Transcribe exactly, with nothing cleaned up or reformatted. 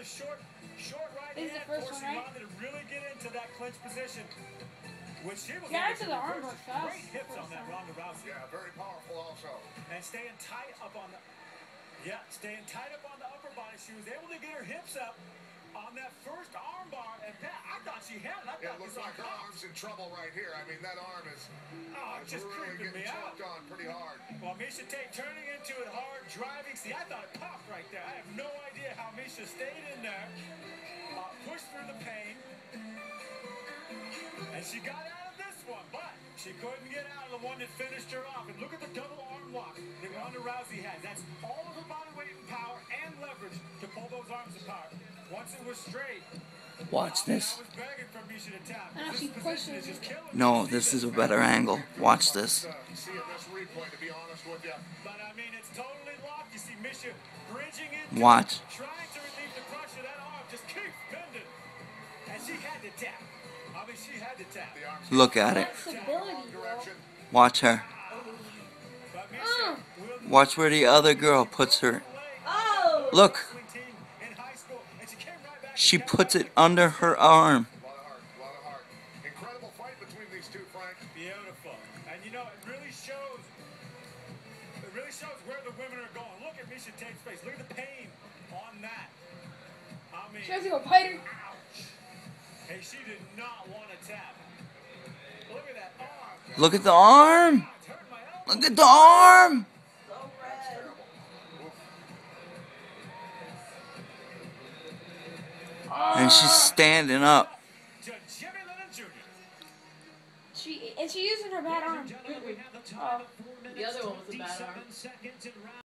short, short right This is the hand, first forcing one, right? Ronda to really get into that clinch position. Which she was Yeah, able to to the arm reverse. bar fast. Great hips on that Ronda Rousey. Yeah, very powerful also. And staying tight up on the, yeah, staying tight up on the upper body. She was able to get her hips up on that first arm bar. And Pat, I thought she had it. I Yeah, thought it looks this like her arm arm's in trouble right here. I mean, that arm is, oh, is just really creeping getting me out. choked on pretty hard. Well, Miesha Tate turning into it hard, driving. See, I thought it popped right there. I have no idea how Miesha stayed in there, uh, pushed through the pain, and she got out of this one, but she couldn't get out of the one that finished her off. And look at the double arm lock that Ronda Rousey has. That's all of her body weight and power and leverage to pull those arms apart. Once it was straight. Watch this. I was begging for Miesha to tap. I know This she position pushes is just killing me. No, this is a better angle. Watch this. Uh, see in this replay, to be honest with you. But I mean, it's totally locked. You see Miesha bridging into Watch. it, trying to relieve the pressure. That arm just keeps bending. And she had to tap. I mean, she had to tap. The arm's Look at it. Flexibility, bro. direction. Watch her. But Miesha Mm. will Watch where the other girl puts her. Oh! Look. wrestling team in high school, and she came right back She and kept puts up. it under her arm. A lot of heart, a lot of heart. Incredible fight between these two, Frank. Beautiful. And you know, it really shows, it really shows where the women are going. Look at Miesha Tate's face. Look at the pain on that. I mean, She has to go fight her. ouch. Hey, she did not want to tap. Look at that arm. Look at the arm. It's hurting my elbow. Look at the arm. That's terrible. Oof. And she's standing up. To Jimmy Lennon Junior She and she's using her bad arm. Gentlemen, we have the time Oh. of four minutes, The other one was a bad arm. twenty-seven seconds in round